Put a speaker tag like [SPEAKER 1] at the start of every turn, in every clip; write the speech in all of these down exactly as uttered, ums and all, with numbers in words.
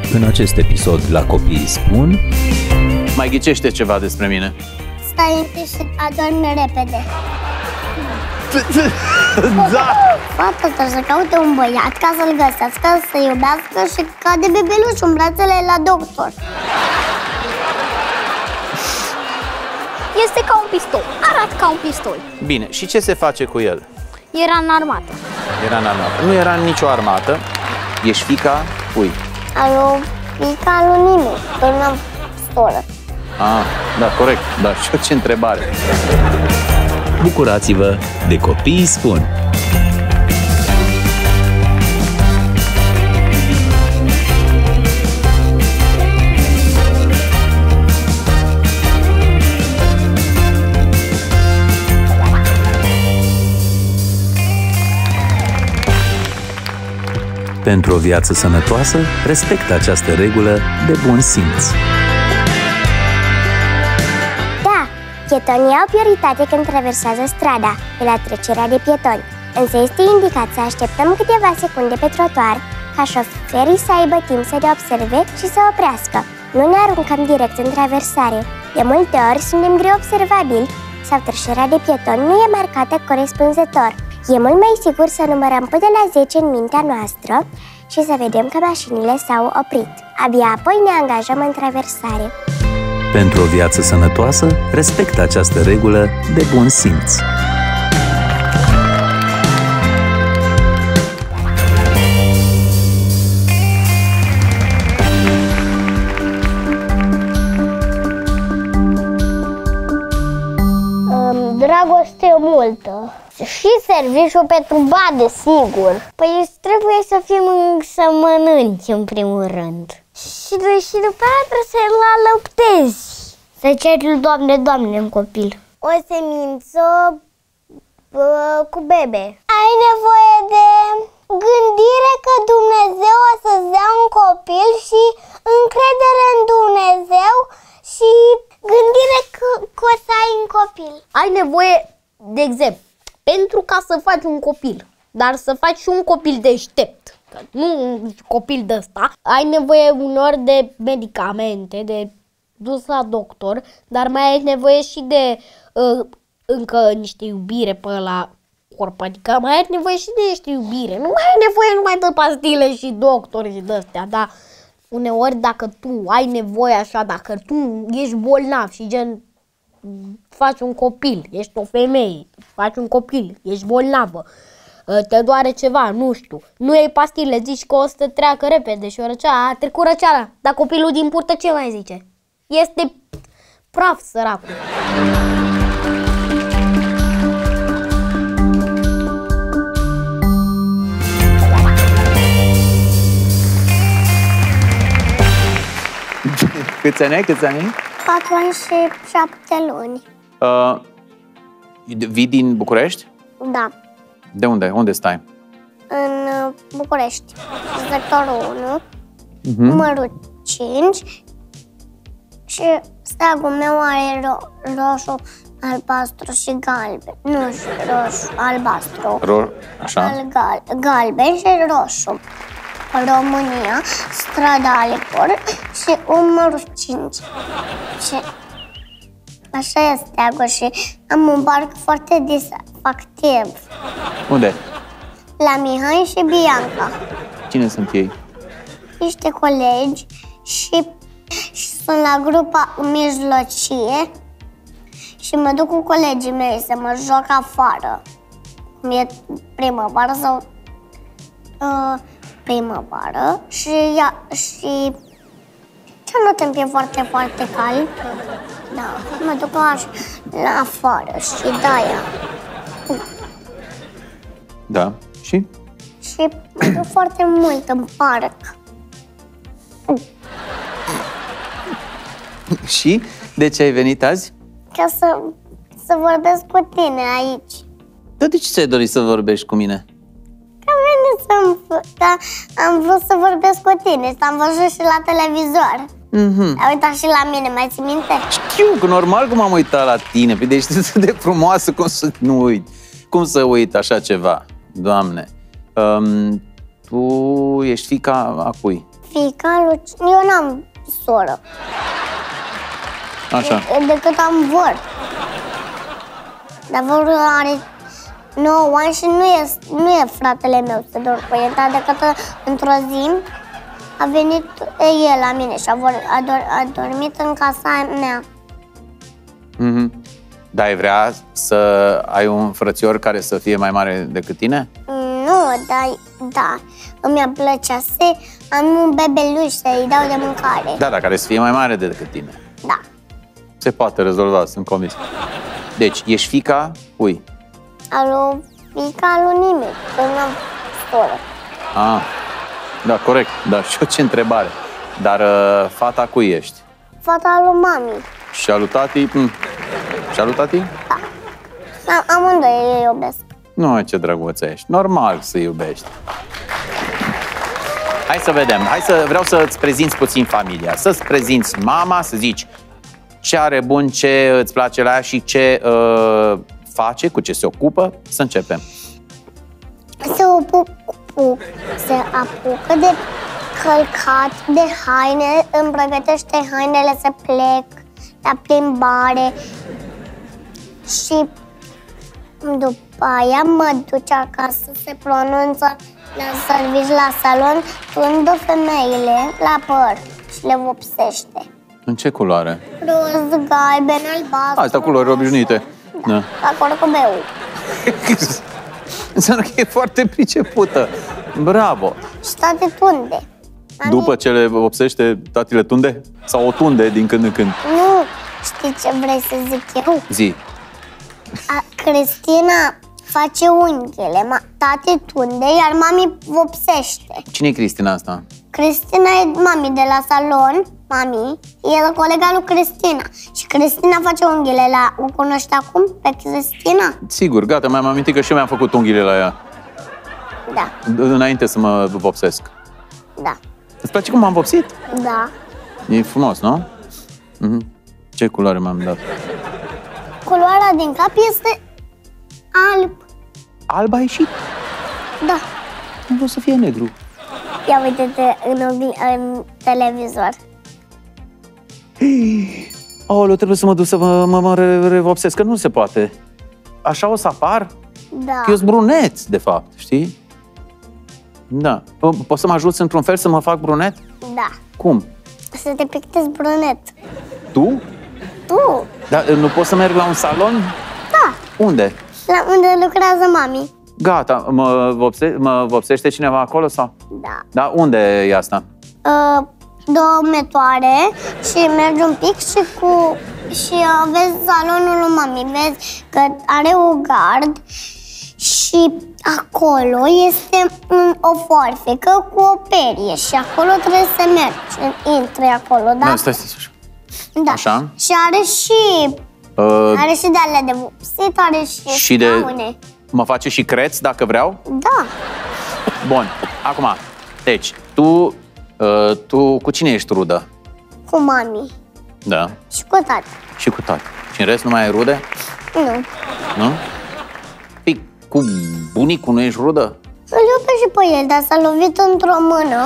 [SPEAKER 1] În acest episod la Copiii Spun...
[SPEAKER 2] Mai ghicește ceva despre mine?
[SPEAKER 3] Stai întâi și adormi repede.
[SPEAKER 2] Da!
[SPEAKER 3] Fata trebuie să caute un băiat ca să-l găsească, să iubească și cade bebelușul în brațele la doctor.
[SPEAKER 4] Este ca un pistol, arată ca un pistol.
[SPEAKER 2] Bine, și ce se face cu el?
[SPEAKER 4] Era în armată.
[SPEAKER 2] Era în armată. Nu era în nicio armată. Ești fica cui?
[SPEAKER 3] Alu, fica lui Ninu, că nu am soră.
[SPEAKER 2] Ah, da, corect. Dar și eu ce întrebare.
[SPEAKER 1] Bucurați-vă de Copiii Spun! Pentru o viață sănătoasă, respectă această regulă de bun simț.
[SPEAKER 3] Da, pietonii au prioritate când traversează strada, de la trecerea de pietoni. Însă este indicat să așteptăm câteva secunde pe trotuar, ca șoferii să aibă timp să le observe și să oprească. Nu ne aruncăm direct în traversare. De multe ori suntem greu observabili sau trecerea de pietoni nu e marcată corespunzător. E mult mai sigur să numărăm până la zece în mintea noastră și să vedem că mașinile s-au oprit. Abia apoi ne angajăm în traversare.
[SPEAKER 1] Pentru o viață sănătoasă, respectă această regulă de bun simț.
[SPEAKER 3] Dragoste multă. Și serviciu pentru bani, sigur. Păi trebuie să fim să mănânci în primul rând. Și, de, și după aia trebuie să-l alăptezi. Să ceri Doamne, Doamne în copil. O semință bă, cu bebe. Ai nevoie de gândire că Dumnezeu o să-ți dea un copil și încredere în Dumnezeu și gândire că, că o să ai un copil.
[SPEAKER 4] Ai nevoie, de exemplu, pentru ca să faci un copil, dar să faci și un copil deștept, nu un copil de ăsta, ai nevoie unor de medicamente, de dus la doctor, dar mai ai nevoie și de uh, încă niște iubire pe la corp, adică mai ai nevoie și de niște iubire, nu mai ai nevoie numai de pastile și doctori și de-astea, dar uneori dacă tu ai nevoie așa, dacă tu ești bolnav și gen faci un copil, ești o femeie, faci un copil, ești bolnavă, te doare ceva, nu știu, nu iei pastile, zici că o să treacă repede și o răceala, a trecut răceala, dar copilul din purtă ce mai zice? Este praf, săracul.
[SPEAKER 2] Câți ani ai? Câți ani ai?
[SPEAKER 3] Patru ani și șapte luni.
[SPEAKER 2] Uh, vii din București?
[SPEAKER 3] Da,
[SPEAKER 2] De unde? Unde stai?
[SPEAKER 3] în uh, București. Sectorul unu,
[SPEAKER 2] Uh-huh.
[SPEAKER 3] numărul cinci. Și steagul meu are ro- roșu, albastru și galben. Nu și roșu, albastru.
[SPEAKER 2] Ro- așa?
[SPEAKER 3] Al gal- galben și roșu. România, strada Alipor și numărul cinci. Și așa e steagul și am un parc foarte distractiv.
[SPEAKER 2] Unde?
[SPEAKER 3] La Mihai și Bianca.
[SPEAKER 2] Cine sunt ei?
[SPEAKER 3] Niște colegi și, și sunt la grupa mijlocie și mă duc cu colegii mei să mă joc afară. Cum e primăvară sau uh, primăvară și, ia, și ce anotimp e foarte, foarte cald. Da, mă duc așa, la afară și de-aia.
[SPEAKER 2] Da. Și?
[SPEAKER 3] Și mă duc foarte mult în parc.
[SPEAKER 2] Și? De ce ai venit azi?
[SPEAKER 3] Ca să, să vorbesc cu tine aici.
[SPEAKER 2] Dar de ce ți-ai dorit să vorbești cu mine?
[SPEAKER 3] Că am venit să că am vrut să vorbesc cu tine, să am văzut și la televizor.
[SPEAKER 2] Mm-hmm.
[SPEAKER 3] Ai uitat și la mine, mai ții minte?
[SPEAKER 2] Știu, că normal că m-am uitat la tine, pe deci ești de frumoasă, cum să nu uit. Cum să uit așa ceva, Doamne? Um, tu ești fiica a cui?
[SPEAKER 3] fiica lui... Eu n-am soră.
[SPEAKER 2] Așa.
[SPEAKER 3] Decât am văr. Dar vărul are nouă ani și nu e, nu e fratele meu să dorm cu el, dar decât într-o zi a venit el la mine și a, vor, a, dor, a dormit în casa mea.
[SPEAKER 2] Mm-hmm. Dar ai vrea să ai un frățior care să fie mai mare decât tine?
[SPEAKER 3] Nu, dar da, îmi plăcea să am un bebeluș să-i dau de mâncare.
[SPEAKER 2] Da, dar care să fie mai mare decât tine.
[SPEAKER 3] Da.
[SPEAKER 2] Se poate rezolva, sunt convins. Deci, ești fiica cui?
[SPEAKER 3] Alu, fiica lui nimic, că nu am soră.
[SPEAKER 2] Ah, da, corect. Da, și eu ce întrebare. Dar uh, fata cui ești?
[SPEAKER 3] Fata lui mami.
[SPEAKER 2] Și alu tati? Mm. Și alu tati?
[SPEAKER 3] Da. Amândoi îi iubesc.
[SPEAKER 2] Nu, ce drăguță ești. Normal să iubești. Hai să vedem. Hai să vreau să-ți prezinți puțin familia. Să-ți prezinți mama, să zici ce are bun, ce îți place la ea și ce uh, face, cu ce se ocupă. Să începem.
[SPEAKER 3] Se apucă, se apucă de călcat, de haine, îmi pregătește hainele să plec la plimbare și după aia mă duce acasă, se pronunță la servici la salon, tundă femeile la păr și le vopsește.
[SPEAKER 2] În ce culoare?
[SPEAKER 3] Roz, galben, albastru.
[SPEAKER 2] Astea culori obișnuite. Da.
[SPEAKER 3] La corcubeu.
[SPEAKER 2] Înseamnă că e foarte pricepută. Bravo!
[SPEAKER 3] Și toate tunde.
[SPEAKER 2] După ce le vopsește, tati le tunde? Sau o tunde din când în când?
[SPEAKER 3] Nu, știi ce vrei să zic eu?
[SPEAKER 2] Zi.
[SPEAKER 3] A, Cristina face unghiile, ma, tati tunde, iar mami vopsește.
[SPEAKER 2] Cine e Cristina asta?
[SPEAKER 3] Cristina e mami de la salon, mami, e colega lui Cristina. Și Cristina face unghiile la... O cunoști acum pe Cristina?
[SPEAKER 2] Sigur, gata, mi-am amintit că și eu mi-am făcut unghiile la ea.
[SPEAKER 3] Da,
[SPEAKER 2] Înainte să mă vopsesc.
[SPEAKER 3] da,
[SPEAKER 2] Îți place cum m-am vopsit?
[SPEAKER 3] da.
[SPEAKER 2] E frumos, nu? Mhm. Ce culoare m-am dat?
[SPEAKER 3] Culoarea din cap este alb.
[SPEAKER 2] Alb a ieșit?
[SPEAKER 3] Da.
[SPEAKER 2] Nu vreau să fie negru.
[SPEAKER 3] Ia uite-te în, obi- în televizor.
[SPEAKER 2] Aoleu, trebuie să mă duc să mă, mă, mă re- revopsesc, că nu se poate. Așa o să apar?
[SPEAKER 3] Da.
[SPEAKER 2] Eu sunt brunet, de fapt, știi? Da. Po- Poți să mă ajuți într-un fel să mă fac brunet?
[SPEAKER 3] Da.
[SPEAKER 2] Cum?
[SPEAKER 3] Să te pictezi brunet.
[SPEAKER 2] Tu?
[SPEAKER 3] Tu?
[SPEAKER 2] Dar nu poți să merg la un salon?
[SPEAKER 3] Da.
[SPEAKER 2] Unde?
[SPEAKER 3] La unde lucrează mami.
[SPEAKER 2] Gata, mă, vopse- mă vopsește cineva acolo sau?
[SPEAKER 3] Da.
[SPEAKER 2] Da, unde e asta?
[SPEAKER 3] Uh, două metoare și mergi un pic și cu și uh, vezi salonul lui mami, vezi că are o gard și acolo este um, o foarfecă cu o perie și acolo trebuie să mergi, intri acolo, da?
[SPEAKER 2] Da, stai, stai, stai.
[SPEAKER 3] Da.
[SPEAKER 2] Așa.
[SPEAKER 3] Și are și
[SPEAKER 2] Uh,
[SPEAKER 3] are și de alea de vopsit, are și,
[SPEAKER 2] și de...
[SPEAKER 3] scaune.
[SPEAKER 2] Mă face și creț dacă vreau?
[SPEAKER 3] Da.
[SPEAKER 2] Bun, acum, deci, tu, uh, tu cu cine ești rudă?
[SPEAKER 3] Cu mami
[SPEAKER 2] Da.
[SPEAKER 3] și cu tati.
[SPEAKER 2] Și cu tati. Și în rest nu mai ai rude?
[SPEAKER 3] Nu.
[SPEAKER 2] Nu? Păi, cu bunicul nu ești rudă?
[SPEAKER 3] Îl iubesc și pe el, dar s-a lovit într-o mână.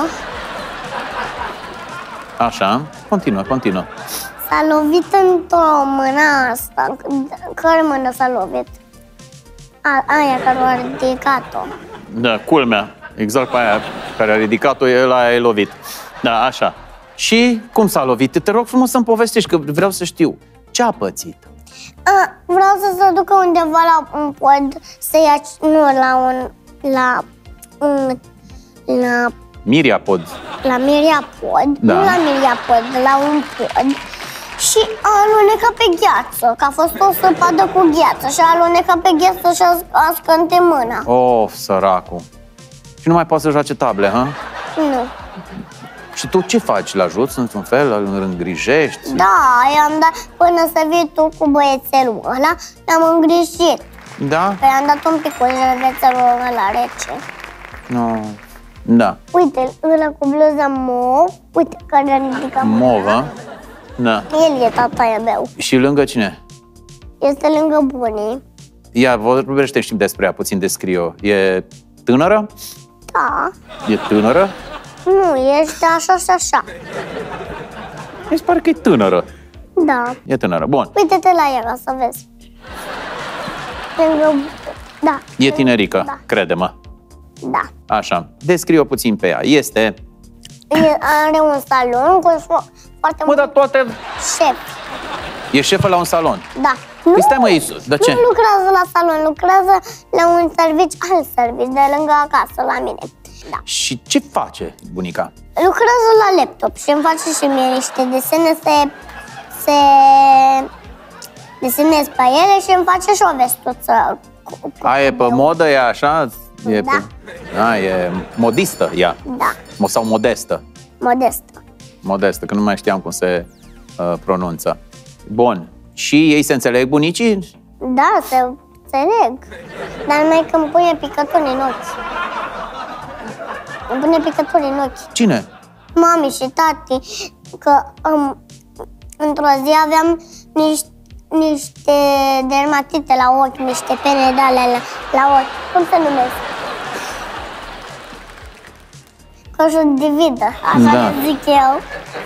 [SPEAKER 2] Așa, continuă, continuă.
[SPEAKER 3] S-a lovit într-o mână asta. Care mână s-a lovit? A, aia care a ridicat-o.
[SPEAKER 2] Da, culmea. Exact pe aia care a ridicat-o, el a lovit. Da, așa. Și cum s-a lovit? Te rog frumos să-mi povestești, că vreau să știu. Ce a pățit?
[SPEAKER 3] A, vreau să se ducă undeva la un pod, să ia, nu, la un, la, un, la,
[SPEAKER 2] Miriapod.
[SPEAKER 3] la Miriapod,
[SPEAKER 2] Da.
[SPEAKER 3] nu la Miriapod, la un pod. Și a alunecat pe gheață, că a fost o săpadă cu gheață și a alunecat pe gheață și a, a scânte mâna.
[SPEAKER 2] Of, săracul. Și nu mai poate să joace table, ha?
[SPEAKER 3] Nu.
[SPEAKER 2] Și tu ce faci? Îl ajuți într-un fel? Îl îngrijești?
[SPEAKER 3] Da, i-am dat până să vii tu cu băiețelul ăla, l-am îngrijit.
[SPEAKER 2] Da?
[SPEAKER 3] Păi am dat un pic cu băiețelul ăla rece.
[SPEAKER 2] No. Da.
[SPEAKER 3] Uite, ăla cu bluza mov, uite care a ridicat mâna.
[SPEAKER 2] Movă. Da.
[SPEAKER 3] El e tataia meu.
[SPEAKER 2] Și lângă cine?
[SPEAKER 3] Este lângă bunii.
[SPEAKER 2] Ia, vorbește și despre ea, puțin descrie-o. E tânără?
[SPEAKER 3] Da,
[SPEAKER 2] E tânără?
[SPEAKER 3] Nu, ești așa și așa.
[SPEAKER 2] Mi se pare că e tânără.
[SPEAKER 3] Da.
[SPEAKER 2] E tânără, bun.
[SPEAKER 3] Uite-te la ea, să vezi. Lângă... Da.
[SPEAKER 2] E tinerică,
[SPEAKER 3] Da.
[SPEAKER 2] crede-mă.
[SPEAKER 3] Da.
[SPEAKER 2] Așa, descrie-o puțin pe ea. Este...
[SPEAKER 3] E- Are un salon cu fo- foarte
[SPEAKER 2] Mă, dar
[SPEAKER 3] mult
[SPEAKER 2] toate...
[SPEAKER 3] șef.
[SPEAKER 2] E șefă la un salon.
[SPEAKER 3] Da.
[SPEAKER 2] Păi stai, mă, Iisus, de ce?
[SPEAKER 3] Nu lucrează la salon, lucrează la un serviciu, alt serviciu, de lângă acasă, la mine. Da.
[SPEAKER 2] Și ce face bunica?
[SPEAKER 3] Lucrează la laptop și îmi face și mie niște desene, se, se desenez pe ele și îmi face și o vestuță. Cu, cu
[SPEAKER 2] A, e pe modă, e așa? E
[SPEAKER 3] Da.
[SPEAKER 2] Pe... A, e modistă ea.
[SPEAKER 3] Da,
[SPEAKER 2] Mo- Sau modestă.
[SPEAKER 3] modestă.
[SPEAKER 2] Modestă, că nu mai știam cum se uh, pronunță. Bun. Și ei se înțeleg, bunicii?
[SPEAKER 3] Da, se înțeleg. Dar numai că îmi pune picături în ochi. Îmi pune picături în ochi.
[SPEAKER 2] Cine?
[SPEAKER 3] Mami și tati, că um, într-o zi aveam niște, niște dermatite la ochi, niște pene de alea la, la ochi. Cum se numesc? Conjuntivită, așa
[SPEAKER 2] Da.
[SPEAKER 3] zic eu.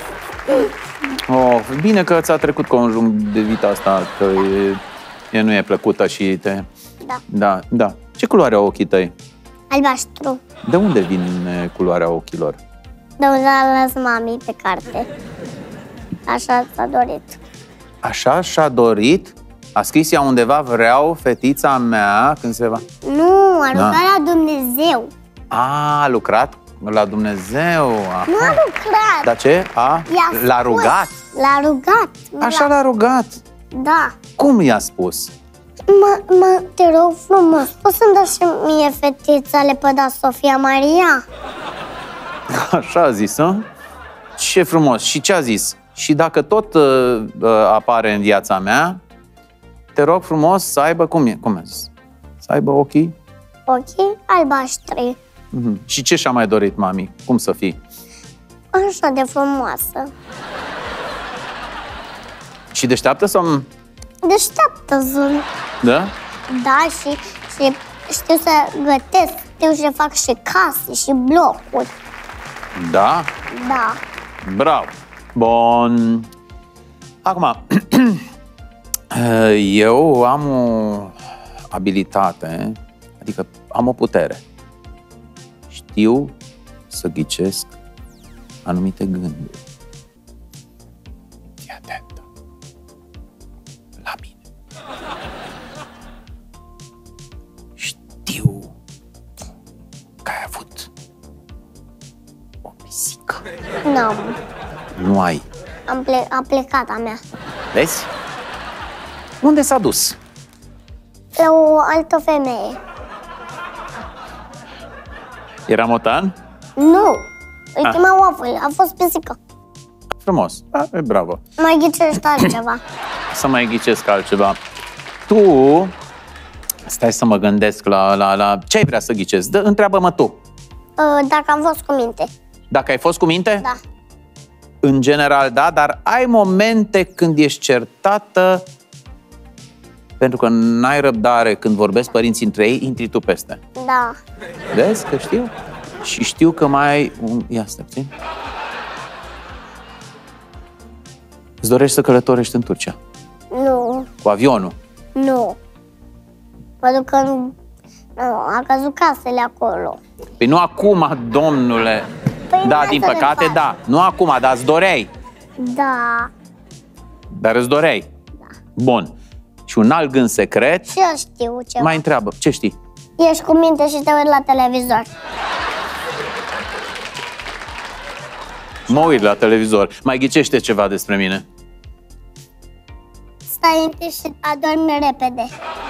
[SPEAKER 2] Oh, bine că ți-a trecut conjuntivita asta, că e, e, nu e plăcută și te...
[SPEAKER 3] Da.
[SPEAKER 2] Da, da. Ce culoare au ochii tăi?
[SPEAKER 3] Albaștru.
[SPEAKER 2] De unde vine culoarea ochilor?
[SPEAKER 3] De unde a lăs mami pe carte. Așa s-a dorit.
[SPEAKER 2] Așa și-a dorit? A scris ea undeva, vreau fetița mea când se va...
[SPEAKER 3] Nu, a rugat
[SPEAKER 2] Da.
[SPEAKER 3] la Dumnezeu.
[SPEAKER 2] A, a lucrat la Dumnezeu. Aha.
[SPEAKER 3] Nu a lucrat.
[SPEAKER 2] Dar ce? A?
[SPEAKER 3] I-a
[SPEAKER 2] L-a
[SPEAKER 3] spus.
[SPEAKER 2] rugat?
[SPEAKER 3] L-a rugat. Nu
[SPEAKER 2] Așa
[SPEAKER 3] l-a-
[SPEAKER 2] l-a rugat.
[SPEAKER 3] Da.
[SPEAKER 2] Cum i-a spus?
[SPEAKER 3] Mă, mă, te rog frumos, poți să-mi dai și mie fetița lepăda Sofia Maria?
[SPEAKER 2] Așa a zis, hă? Ce frumos. Și ce a zis? Și dacă tot uh, uh, apare în viața mea, te rog frumos să aibă, cum e? Cum a zis? Să aibă ochii?
[SPEAKER 3] Ochii albaștri.
[SPEAKER 2] Mhm. Și ce și-a mai dorit mami? Cum să fii?
[SPEAKER 3] Așa de frumoasă.
[SPEAKER 2] Și deșteaptă sau...
[SPEAKER 3] Deșteaptă sunt.
[SPEAKER 2] Da?
[SPEAKER 3] Da, și, și știu să gătesc, știu să fac și case și blocuri.
[SPEAKER 2] Da?
[SPEAKER 3] Da.
[SPEAKER 2] Bravo! Bun. Acum, eu am o abilitate, adică am o putere. Știu să ghicesc anumite gânduri. Fii atentă la mine. Știu că ai avut o pisică.
[SPEAKER 3] Nu,
[SPEAKER 2] Nu ai.
[SPEAKER 3] am ple- a plecat a mea.
[SPEAKER 2] Vezi? Unde s-a dus?
[SPEAKER 3] La o altă femeie.
[SPEAKER 2] Era motan?
[SPEAKER 3] Nu, îi
[SPEAKER 2] Ah.
[SPEAKER 3] chema Waffle, a fost pisică.
[SPEAKER 2] Frumos. A, e, bravo.
[SPEAKER 3] Mai ghicești altceva.
[SPEAKER 2] Să mai ghicesc altceva. Tu... Stai să mă gândesc la... la, la... Ce ai vrea să ghicezi? Dă, întreabă-mă tu.
[SPEAKER 3] Uh, Dacă am fost cu minte.
[SPEAKER 2] Dacă ai fost cu minte?
[SPEAKER 3] Da.
[SPEAKER 2] În general, da, dar ai momente când ești certată pentru că n-ai răbdare când vorbesc părinții între ei, intri tu peste.
[SPEAKER 3] Da.
[SPEAKER 2] Vezi că știu? Și știu că mai ai un... Ia stai puțin. Îți dorești să călătorești în Turcia?
[SPEAKER 3] Nu,
[SPEAKER 2] Cu avionul?
[SPEAKER 3] nu. Mă duc în... Nu, a căzut casele acolo.
[SPEAKER 2] Păi nu acum, domnule.
[SPEAKER 3] Păi
[SPEAKER 2] Da,
[SPEAKER 3] hai
[SPEAKER 2] din
[SPEAKER 3] să le
[SPEAKER 2] păcate,
[SPEAKER 3] fac.
[SPEAKER 2] da. Nu acum, dar îți doreai.
[SPEAKER 3] Da.
[SPEAKER 2] Dar îți doreai.
[SPEAKER 3] Da.
[SPEAKER 2] Bun. Și un alt gând secret,
[SPEAKER 3] Și eu știu ceva.
[SPEAKER 2] mai întreabă. Ce știi?
[SPEAKER 3] Ești cu minte și te uiți la televizor.
[SPEAKER 2] Mă uit la televizor. Mai ghicește ceva despre mine.
[SPEAKER 3] Stai întâi și adormi repede.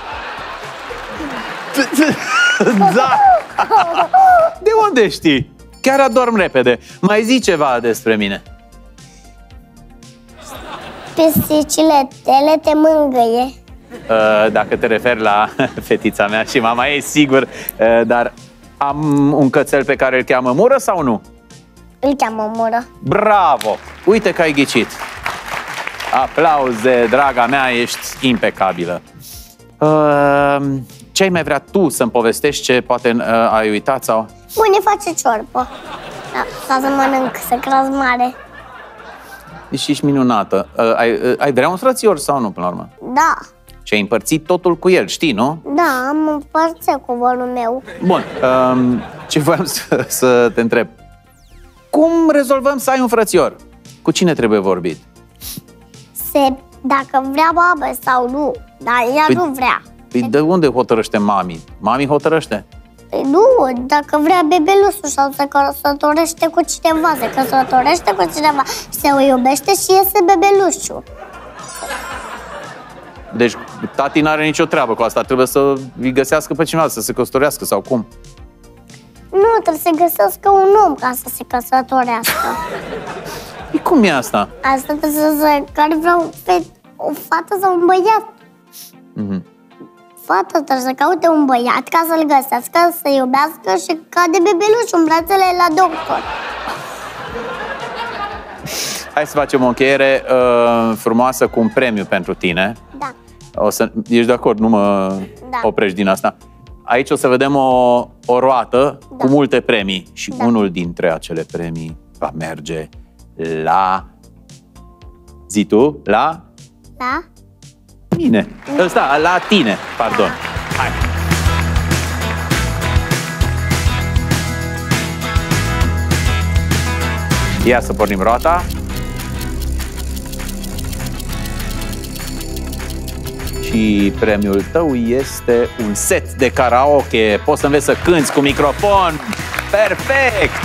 [SPEAKER 2] Da! De unde știi? Chiar adorm repede. Mai zi ceva despre mine.
[SPEAKER 3] Pisicile tele te mângâie.
[SPEAKER 2] Uh, Dacă te referi la fetița mea și mama ei, sigur. Uh, Dar am un cățel pe care îl cheamă Mură sau nu?
[SPEAKER 3] Îl cheamă Mură.
[SPEAKER 2] Bravo! Uite că ai ghicit. Aplauze, draga mea, ești impecabilă. Uh, Ce ai mai vrea tu să-mi povestești ce poate uh, ai uitat sau...
[SPEAKER 3] Bune face ciorbă. Da, ca să mănânc, să cresc mare.
[SPEAKER 2] Deci ești minunată. Uh, ai, uh, ai vrea un frățior sau nu, până la urmă?
[SPEAKER 3] Da,
[SPEAKER 2] Și ai împărțit totul cu el, știi, nu?
[SPEAKER 3] da, am împărțit cu volul meu.
[SPEAKER 2] Bun. Um, ce voiam să, să te întreb? Cum rezolvăm să ai un frățior? Cu cine trebuie vorbit?
[SPEAKER 3] Se, dacă vrea babă sau nu, dar ea
[SPEAKER 2] Păi-
[SPEAKER 3] nu vrea.
[SPEAKER 2] Păi de unde hotărăște mami? Mami hotărăște?
[SPEAKER 3] Păi nu, dacă vrea bebelușul sau se căsătorește cu cineva, se căsătorește cu cineva, se o iubește și iese bebelușul.
[SPEAKER 2] Deci tati n-are nicio treabă cu asta. Trebuie să îi găsească pe cineva, să se căsătorească sau cum?
[SPEAKER 3] Nu, trebuie să găsească un om ca să se căsătorească.
[SPEAKER 2] Păi cum e asta?
[SPEAKER 3] Asta trebuie să se, care vrea o, fe- o fată sau un băiat.
[SPEAKER 2] Mhm.
[SPEAKER 3] Fata trebuie să caute un băiat ca să-l găsească, să iubească și cade bebelușul în brațele la doctor.
[SPEAKER 2] Hai să facem o încheiere uh, frumoasă cu un premiu pentru tine.
[SPEAKER 3] Da.
[SPEAKER 2] O să, ești de acord, nu mă
[SPEAKER 3] Da.
[SPEAKER 2] oprești din asta. Aici o să vedem o, o roată
[SPEAKER 3] Da.
[SPEAKER 2] cu multe premii și
[SPEAKER 3] Da.
[SPEAKER 2] unul dintre acele premii va merge la... Zi tu? La
[SPEAKER 3] Da?
[SPEAKER 2] mine. Ăsta, la tine, pardon. Hai. Ia să pornim roata. Și premiul tău este un set de karaoke. Poți să înveți să cânti cu microfon. Perfect!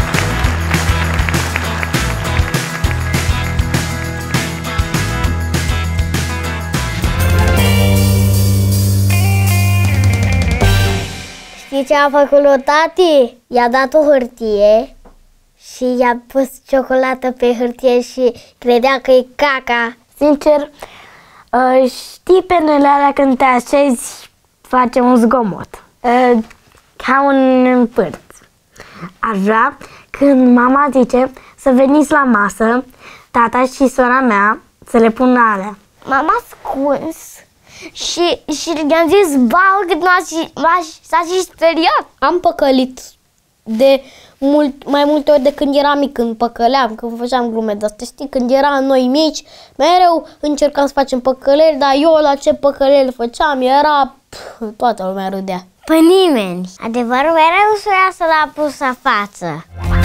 [SPEAKER 3] Știi ce a făcut lui tati? I-a dat o hârtie și i-a pus ciocolată pe hârtie și credea că e caca.
[SPEAKER 5] Sincer, uh, știi penele alea când te așezi, face un zgomot, uh, ca un pârt. Aș vrea, când mama zice să veniți la masă, tata și sora mea să le pună alea.
[SPEAKER 3] M-am ascuns și, și i-am zis bau cât m-a și, m-a, s-a și speriat.
[SPEAKER 4] Am păcălit de mult, mai multe ori de când eram mic, când păcăleam, când făceam glume de astea, știi, când eram noi mici, mereu încercam să facem păcăleli, dar eu la ce păcăleli făceam, era, pf, toată lumea râdea.
[SPEAKER 3] Pe nimeni. Adevărul mereu să o iasă la pusă față.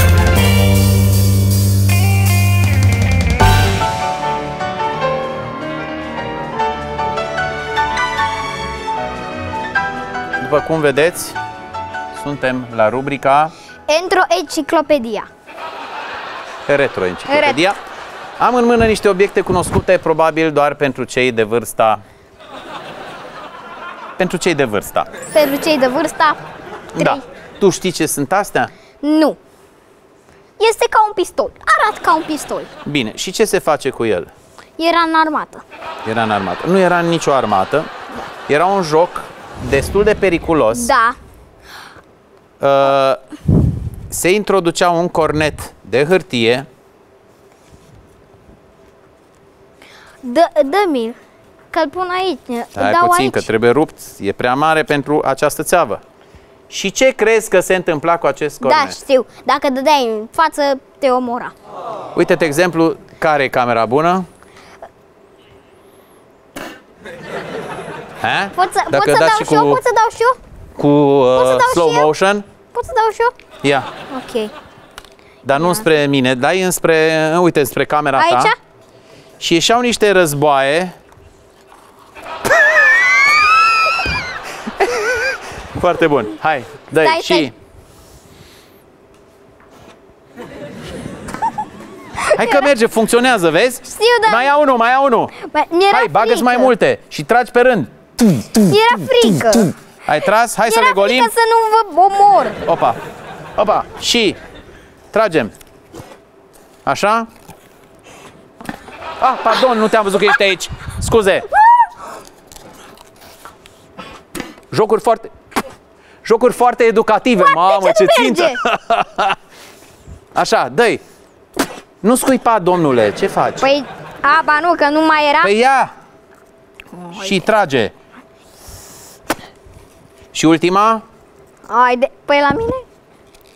[SPEAKER 2] După cum vedeți, suntem la rubrica
[SPEAKER 4] Entro-enciclopedia.
[SPEAKER 2] Retro-enciclopedia. Am în mână niște obiecte cunoscute, probabil doar pentru cei de vârsta... Pentru cei de vârsta.
[SPEAKER 4] Pentru cei de vârsta,
[SPEAKER 2] Da. Tu știi ce sunt astea?
[SPEAKER 4] nu. Este ca un pistol, arată ca un pistol.
[SPEAKER 2] Bine. Și ce se face cu el?
[SPEAKER 4] Era în armată.
[SPEAKER 2] Era în armată. Nu era în nicio armată. Era un joc destul de periculos.
[SPEAKER 4] Da.
[SPEAKER 2] Uh, se introducea un cornet de hârtie.
[SPEAKER 4] Dă, dă-mi-l, că-l pun aici, îl
[SPEAKER 2] Hai
[SPEAKER 4] dau
[SPEAKER 2] puțin,
[SPEAKER 4] aici.
[SPEAKER 2] că trebuie rupt. E prea mare pentru această țeavă. Și ce crezi că se întâmpla cu acest cornet?
[SPEAKER 4] Da, știu. Dacă dădeai în față, te omora.
[SPEAKER 2] Uite-te exemplu, care e camera bună? Ha?
[SPEAKER 4] Pot să, pot
[SPEAKER 2] Dacă
[SPEAKER 4] să
[SPEAKER 2] dați
[SPEAKER 4] dau
[SPEAKER 2] și
[SPEAKER 4] și eu?
[SPEAKER 2] cu,
[SPEAKER 4] Pot să dau și eu?
[SPEAKER 2] cu uh,
[SPEAKER 4] să dau
[SPEAKER 2] slow
[SPEAKER 4] și eu?
[SPEAKER 2] motion?
[SPEAKER 4] Pot să dau și eu?
[SPEAKER 2] Ia.
[SPEAKER 4] Ok.
[SPEAKER 2] Dar nu spre mine, dai înspre, uite, spre camera ta.
[SPEAKER 4] Aici?
[SPEAKER 2] Și ieșeau niște războaie. Foarte bun. Hai, dai
[SPEAKER 4] Stai,
[SPEAKER 2] și...
[SPEAKER 4] stai.
[SPEAKER 2] Hai că merge, funcționează, vezi?
[SPEAKER 4] Știu, dar-
[SPEAKER 2] Mai ia unul, mai ia unul.
[SPEAKER 4] Bă, mi-era
[SPEAKER 2] Hai, bagă-ți
[SPEAKER 4] frică.
[SPEAKER 2] mai multe și tragi pe rând.
[SPEAKER 4] Era frică.
[SPEAKER 2] Ai tras? Hai să
[SPEAKER 4] Era
[SPEAKER 2] le golim.
[SPEAKER 4] frică să nu vă omor.
[SPEAKER 2] Opa, opa, și tragem. Așa? Ah, pardon, nu te-am văzut că ești aici. Scuze. Jocuri foarte... Jocuri foarte educative. Mamă, ce țintă.
[SPEAKER 4] merge.
[SPEAKER 2] Așa, dă-i. Nu scuipa, domnule, ce faci?
[SPEAKER 4] Păi, a, ba nu, că nu mai era.
[SPEAKER 2] Păi ia. Și trage. Și ultima?
[SPEAKER 4] Haide, păi la mine?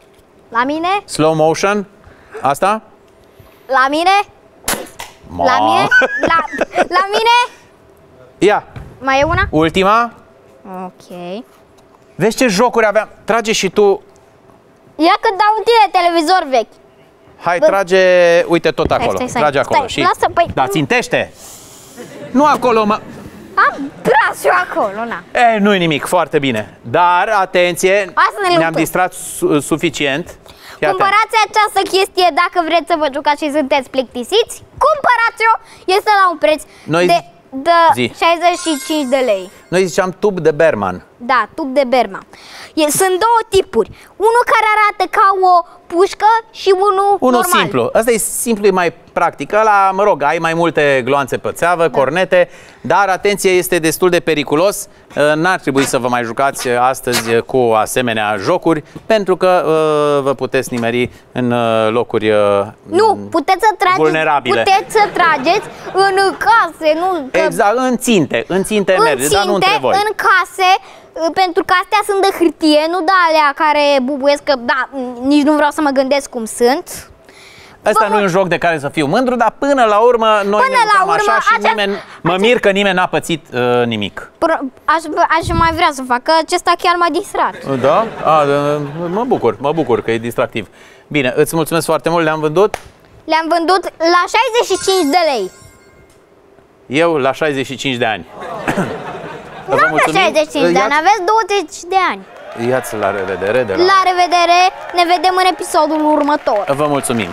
[SPEAKER 4] La mine?
[SPEAKER 2] Slow motion. Asta?
[SPEAKER 4] La mine?
[SPEAKER 2] Ma.
[SPEAKER 4] La mine? La, la mine?
[SPEAKER 2] Ia,
[SPEAKER 4] Mai e una?
[SPEAKER 2] ultima.
[SPEAKER 4] Ok.
[SPEAKER 2] Vezi ce jocuri aveam? Trage și tu.
[SPEAKER 4] Ia că dau un tine televizor vechi.
[SPEAKER 2] Hai, trage, uite tot acolo.
[SPEAKER 4] stai, stai,
[SPEAKER 2] Trage acolo.
[SPEAKER 4] stai,
[SPEAKER 2] Și...
[SPEAKER 4] lasă, păi-
[SPEAKER 2] Da, țintește. Nu acolo, mă.
[SPEAKER 4] Am tras eu acolo, na.
[SPEAKER 2] E, nu-i nimic, foarte bine. Dar, atenție,
[SPEAKER 4] Hai să ne
[SPEAKER 2] ne-am
[SPEAKER 4] luptăm.
[SPEAKER 2] distrat su suficient. Fii atent.
[SPEAKER 4] Cumpărați această chestie dacă vreți să vă jucați și sunteți plictisiți. Cumpărați-o! Este la un preț
[SPEAKER 2] Noi-
[SPEAKER 4] de, de
[SPEAKER 2] Zi.
[SPEAKER 4] șaizeci și cinci de lei.
[SPEAKER 2] Noi ziceam tub de Berman.
[SPEAKER 4] Da, tub de Berma. E, sunt două tipuri. Unul care arată ca o pușcă și unul
[SPEAKER 2] Unul
[SPEAKER 4] normal.
[SPEAKER 2] simplu. Asta e simplu, e mai practic. Ăla, mă rog, ai mai multe gloanțe pe țeavă, da. cornete, dar atenție, este destul de periculos. N-ar trebui să vă mai jucați astăzi cu asemenea jocuri, pentru că uh, vă puteți nimeri în locuri uh,
[SPEAKER 4] Nu, puteți să trageți,
[SPEAKER 2] vulnerabile.
[SPEAKER 4] puteți să trageți în case, nu că
[SPEAKER 2] Exact, în ținte, în ținte
[SPEAKER 4] în
[SPEAKER 2] merge, dar nu între
[SPEAKER 4] ținte,
[SPEAKER 2] voi.
[SPEAKER 4] în case, pentru că astea sunt de hârtie, nu de alea care bubuiesc, că da, nici nu vreau să mă gândesc cum sunt.
[SPEAKER 2] Asta
[SPEAKER 4] Bă,
[SPEAKER 2] nu e un joc de care să fiu mândru, dar până la urmă noi
[SPEAKER 4] Până
[SPEAKER 2] ne
[SPEAKER 4] la
[SPEAKER 2] jucam
[SPEAKER 4] urmă,
[SPEAKER 2] așa și
[SPEAKER 4] acea-
[SPEAKER 2] nimeni, mă mir că nimeni n-a pățit uh, nimic.
[SPEAKER 4] Pro- Aș, aș mai vrea să fac, că acesta chiar m-a distrat.
[SPEAKER 2] Da? A, da, mă bucur, mă bucur că e distractiv. Bine, îți mulțumesc foarte mult, le-am vândut.
[SPEAKER 4] Le-am vândut la șaizeci și cinci de lei.
[SPEAKER 2] Eu la șaizeci și cinci de ani.
[SPEAKER 4] Nu aveți șaizeci și cinci de ani, aveți douăzeci de ani.
[SPEAKER 2] Ia-ți la revedere de la...
[SPEAKER 4] La revedere, ne vedem în episodul următor.
[SPEAKER 2] Vă mulțumim.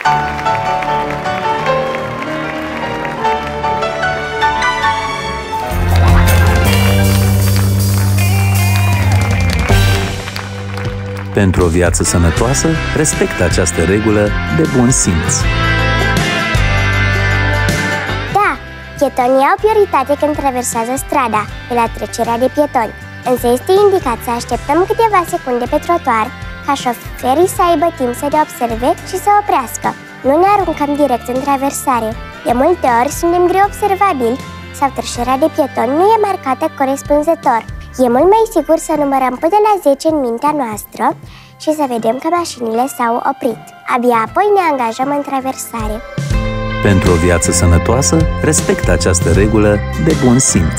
[SPEAKER 1] Pentru o viață sănătoasă, respectă această regulă de bun simț.
[SPEAKER 3] Da, pietonii au prioritate când traversează strada, pe la trecerea de pietoni. Însă este indicat să așteptăm câteva secunde pe trotuar, ca șoferii să aibă timp să ne observe și să oprească. Nu ne aruncăm direct în traversare. De multe ori suntem greu observabili sau trecerea de pietoni nu e marcată corespunzător. E mult mai sigur să numărăm până la zece în mintea noastră și să vedem că mașinile s-au oprit. Abia apoi ne angajăm în traversare.
[SPEAKER 1] Pentru o viață sănătoasă, respectă această regulă de bun simț.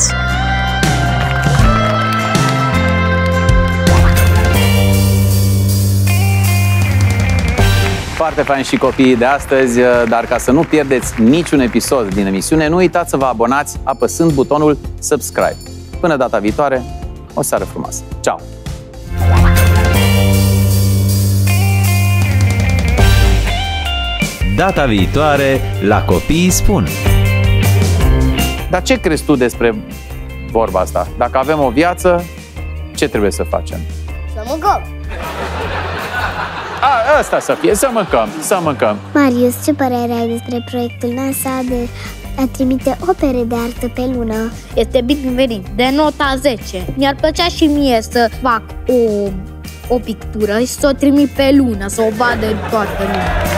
[SPEAKER 2] Foarte fain și copiii de astăzi, dar ca să nu pierdeți niciun episod din emisiune, nu uitați să vă abonați apăsând butonul subscribe. Până data viitoare, o seară frumoasă. Ceau!
[SPEAKER 1] Data viitoare, la Copiii spun.
[SPEAKER 2] Dar ce crezi tu despre vorba asta? Dacă avem o viață, ce trebuie să facem?
[SPEAKER 4] Să mâncăm.
[SPEAKER 2] A, asta să fie, să mâncăm, să mâncăm.
[SPEAKER 3] Marius, ce părere ai despre proiectul NASA de a trimite opere de artă pe lună?
[SPEAKER 4] Este binevenit, de nota zece. Mi-ar plăcea și mie să fac o, o pictură și să o trimit pe lună, să o vadă toată lumea.